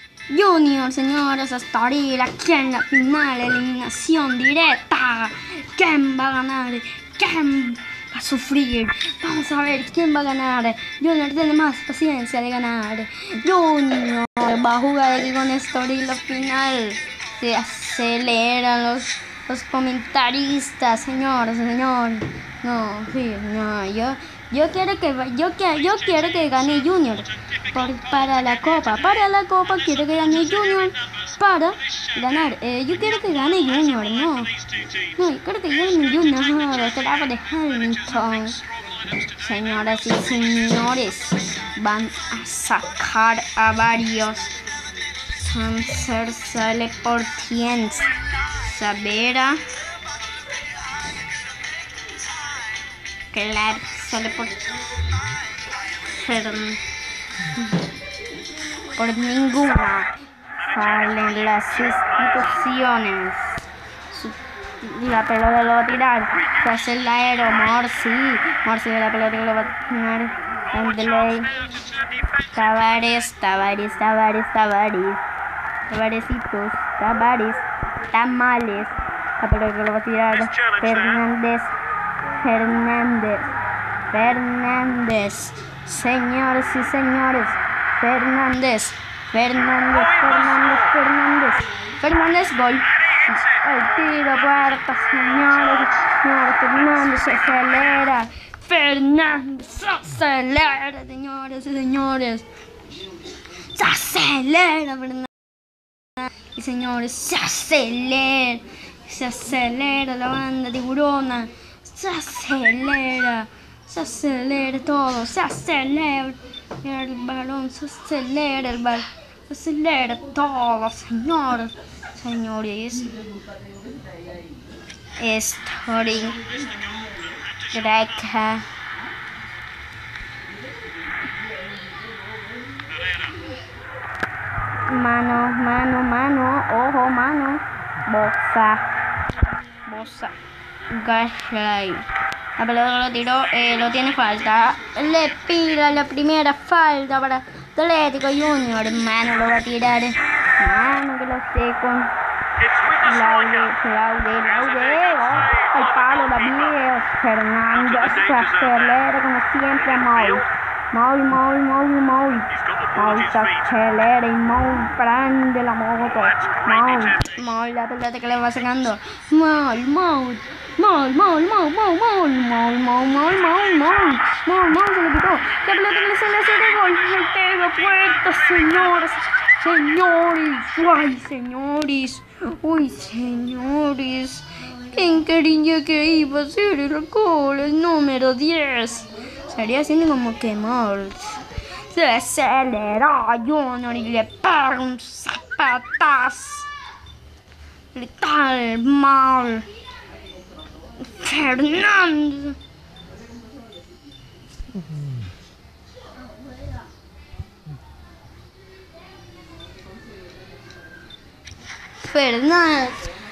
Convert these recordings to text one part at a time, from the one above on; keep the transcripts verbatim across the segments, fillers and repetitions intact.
Junior, señores, hasta ahorita aquí en la final, eliminación directa. ¿Quién va a ganar? ¿Quién va a sufrir? Vamos a ver quién va a ganar. Junior tiene más paciencia de ganar. Junior va a jugar aquí con Story la final. Se aceleran los, los comentaristas, señor, señor. No, sí, no, yo, yo quiero que yo, yo quiero que gane Junior. Por, para la copa, para la copa quiero que gane Junior para ganar. Eh, yo quiero que gane Junior, no. No, yo quiero que gane Junior. Este lado de Hamilton. Señoras y señores, van a sacar a varios. Samser sale por Tiens. Savera. Clark sale por Fern. Por ninguna salen las instituciones. La pelota lo va a tirar. Se hace el aero. Morsi. Morsi de la pelota que lo va a tirar. Andeley. Tavares. Tavares. Tavares. Tavares. Tavaresitos. Tavares. Tamales. La pelota que lo va a tirar. Fernández. Fernández. Fernández. Señores y señores. Fernández. Fernández. Fernández. Fernández. Fernández. Gol. El tiro puerta, señores. Señores, Fernández se acelera. Fernández se acelera, señores y señores. Se acelera, Fernández. Y señores, se acelera. Se acelera la banda tiburona. Se acelera. Se acelera todo. Se acelera. El balón se acelera. El balón se acelera todo, señores. Señores, Story Greca mano, mano, mano, ojo, mano, Bosa, Bosa, Gashley. La pelota lo tiró, eh, lo tiene falta. Le pira la primera falta para Atlético Junior. Mano lo va a tirar. Mano que lo sé con Laude, Laude, Laude. Oh, el palo David. Fernández se acelera como siempre. Maul, Maul, Maul, Maul, Maul. Maul se acelera y Maul prende la moto. Maul, Maul, la pelota que le va sacando. Maul, Maul. Maul, Maul, Maul, Maul, Maul, Maul, Maul, Maul, Maul, Maul, Maul, Maul se le quitó. La pelota que le sale hacia el gol. El tiro puerta, señores, señores, uy, señores, uy, señores. ¿Quién quería que iba a ser el gol? El número diez. Estaría haciendo como que Maul se aceleró a Junior y le pega un zapatazo. Letal, Maul. Fernández. Fernández.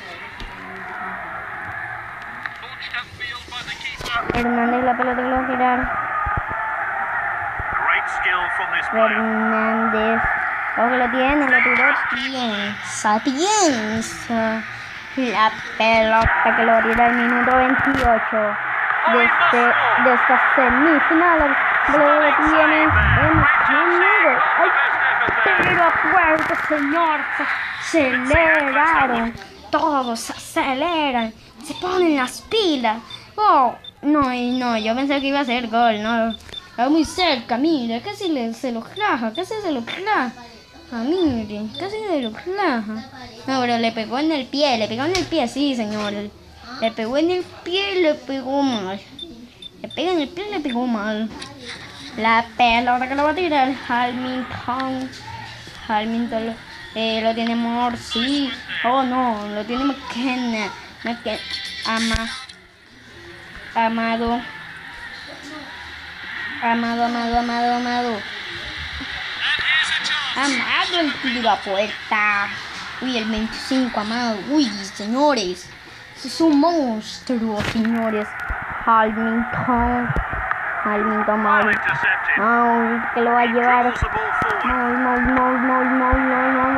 Fernández la pelota que lo va a girar. Fernández. Lo que lo tiene, lo tiró. Piensa, piensa. La pelota que lo tira el minuto veintiocho de, este, de esta semifinal. Lo tiene en Chile. ¡Ay! Tiro a puerta, señor. Se aceleraron. Todos se aceleran. Se ponen las pilas. Oh, no, y no. Yo pensé que iba a ser gol, no. Estaba muy cerca, mira. Casi le, se lo claja. Casi se lo claja. Ah, miren, casi se lo claja. No, pero le pegó en el pie, le pegó en el pie, sí, señor. Le pegó en el pie y le pegó mal. Le pegó en el pie y le pegó mal. La pelota que lo va a tirar Hamilton. Hamilton eh, lo tiene Morsi. Oh, no, lo tiene McKenna. McKenna. Ama. Amado. Amado, amado, amado, amado. Amado el tiro a puerta. Uy, el veinticinco, Amado. Uy, señores. Es un monstruo, señores. Hamilton. Hamilton, Maul. Maul, que lo va a llevar. Maul, Maul, Maul, Maul, Maul, Maul,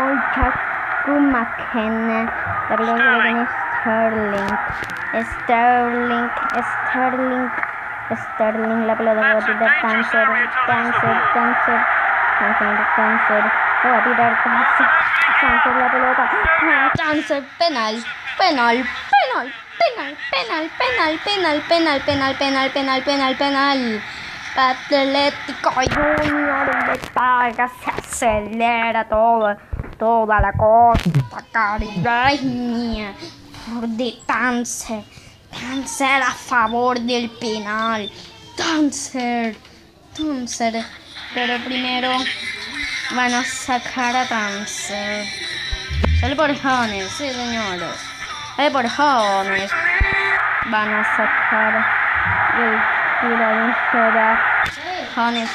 Haken. La pelota que lo tiene Sterling. Sterling. Sterling. Sterling. La pelota que va a tirar Cáncer. Cáncer. Cáncer. Cáncer. Cáncer. Lo va a tirar Cáncer. Cáncer la pelota. Cáncer. Penal. Penal. Penal. Penal. Penal. Penal. Penal. Penal. Penal. Penal. Penal. Penal. Penal. Atlético Junior le paga, se acelera todo, toda la costa caribeña por de Cáncer, Cáncer a favor del penal, Cáncer, Cáncer, pero primero van a sacar a Cáncer, sale por Jones, sí señores, sale por Jones, van a sacar el tirador será Jones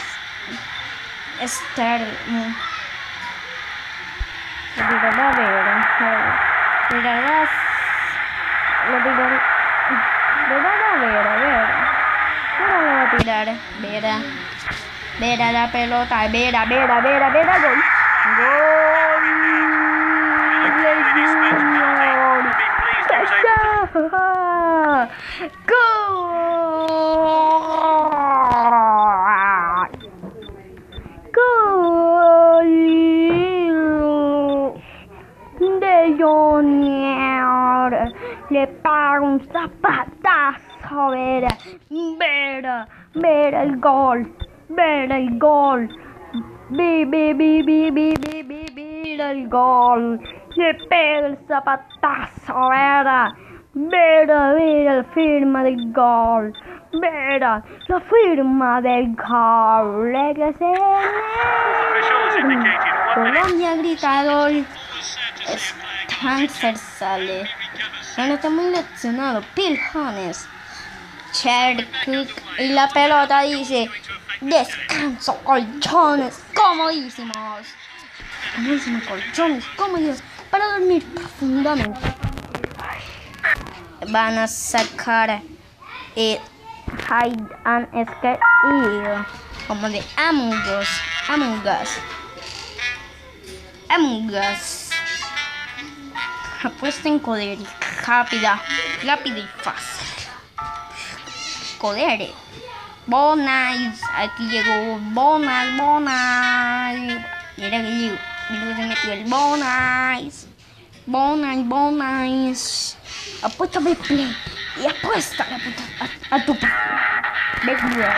Sterling. Lo tirará Vera. Tirará. Lo tirará. Tirará Vera, Vera. Vera lo va a tirar. Vera. Vera la pelota. Vera, Vera, Vera, Vera. Gol. Gol. Gol. De Junior. Le paga un zapatazo. Vera. Vera. Vera el gol. Vera el gol. Bi, bi, bi, bi, bi, bi, bi, Vera el gol. Le pega el zapatazo. Vera. Vera, Vera la firma del gol. Vera, la firma del gol. Colombia grita gol. Cáncer sale. Bueno, está muy leccionado. Phil Jones. Cherkik. Y la pelota dice: descanso, colchones comodísimos. Comodísimos colchones comodísimos para dormir profundamente. Van a sacar eh, Hide and Escape y como de Among Us, Among Us, Among Us. Apuesta en Codere, rápida, rápida y fácil. Codere, Bonais, aquí llegó Bonais, Bonais. Mira que llegó, mira que se metió el Bonais, Bonais, Bonais. Apuesta B Play y apuesta a, a, a tu Betwin.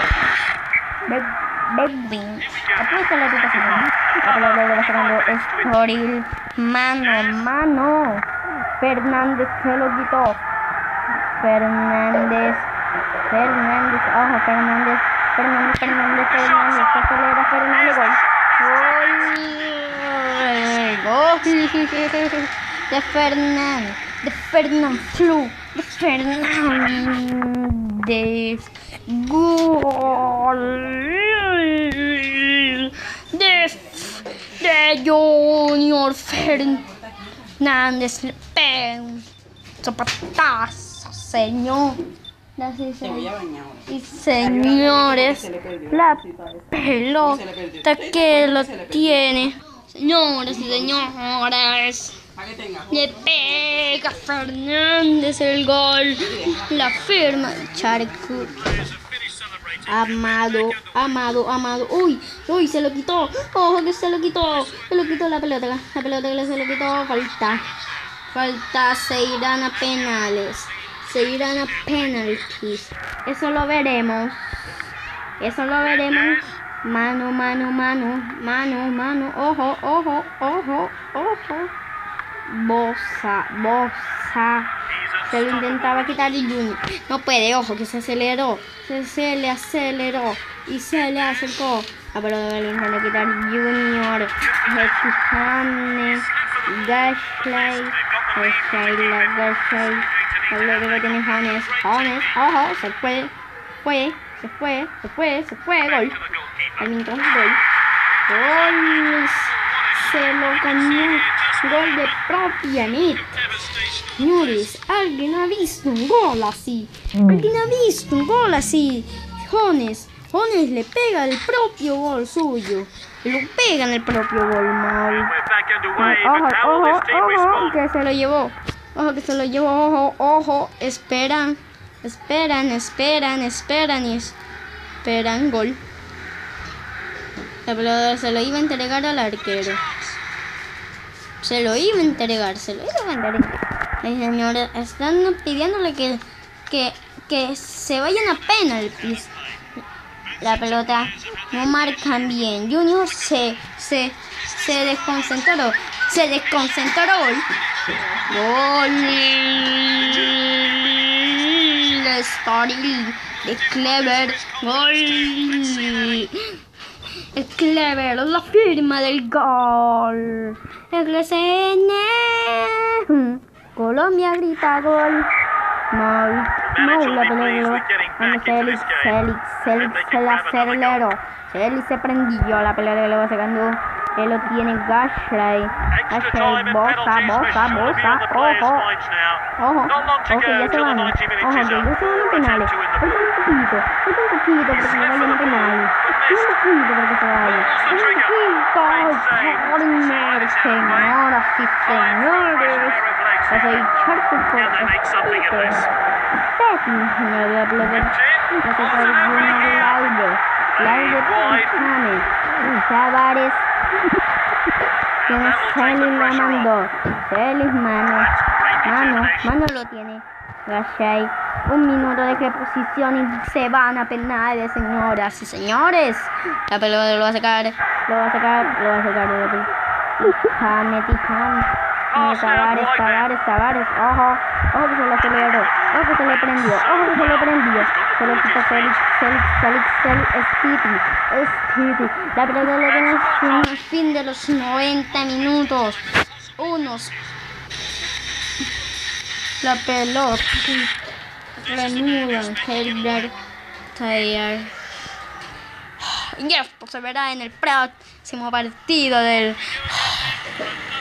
Betwin. Apuesta a tu pasión. La palabra de la sacando es Toril. Mano, mano. Fernández se lo quitó. Fernández. Fernández. Ojo, Fernández. Fernández, Fernández, Fernández. Se acelera Fernández. Gol. Gol. De Fernández. De Fernand Flu, de Fernández, gol de, de Junior Fernández, le pega un zapatazo, señor. Y señores, la pelota que lo tiene, señores y señores. Le pega Fernández el gol. La firma Cherkik. Amado, Amado, Amado. Uy, uy, se lo quitó. Ojo que se lo quitó. Se lo quitó la pelota. La pelota que se lo quitó. Falta. Falta. Se irán a penales. Se irán a penalties. Eso lo veremos. Eso lo veremos. Mano, mano, mano. Mano, mano. Ojo, ojo, ojo, ojo. Bosa, Bosa. Se lo intentaba quitar y Junior. No puede, ojo, que se aceleró. Se, se le aceleró. Y se le acercó. Ah, pero le intentó quitar Junior. Hekihane. Gashley. Gashley, la Gashley. Luego que tiene Jones. Jones, ojo, se fue. Fue, se fue, se fue, se fue. Gol. Hamilton, gol. Gol. Se lo comió. Gol de propiamente. Señores, alguien ha visto un gol así. Alguien ha visto un gol así. Jones, Jones le pega el propio gol suyo. Lo pega en el propio gol, mal. Ojo, ojo, ojo, que se lo llevó. Ojo, que se lo llevó. Ojo, ojo. Esperan, esperan, esperan, esperan y esperan. Gol. La pelota se lo iba a entregar al arquero. Se lo iba a entregar, se lo iba a entregar. Ay, señores, están pidiéndole que, que, que se vayan a penaltis. La pelota no marcan bien. Junior se, se, se desconcentró. Se desconcentró. Gol. De Story. De Clever. Gol. El Clever, la firma del gol. El G C N. Colombia grita gol. No, no, la pelota. Cuando Félix, Félix, Félix se la aceleró. Félix se prendió la pelota que lo va sacando. Él lo tiene Gashley. Gashley, Bosa, Bosa, Bosa. Ojo. Ojo. Ok, ya se van. Ojo, que ya se van a penales. Falta un poquito. Falta un poquito porque se vayan a penales. Un poquito porque se vayan. Un poquito. Señoras y señores. Vas a echar tu corazón. La pelota. La pelota de Laude. Laude Pijame. Tavares. Tiene Félix, la mandó. Félix, mano. Mano, mano lo tiene. Gashay. Un minuto de reposición y se van a penales, señoras y señores. La pelota lo va a sacar. Lo va a sacar. Lo va a sacar. Tijame, Tijame. Tavares, Tavares, Tavares. Ojo. Ojo que se le aceleró. Ojo que se le prendió. Ojo que se le prendió. Se lo quita Félix, Félix, Félix, Félix, Stevie, Stevie. La pelota lo tiene en el fin de los noventa minutos. Unos. La pelota. Reanudan. Helder. Taylor. Y esto se verá en el próximo partido del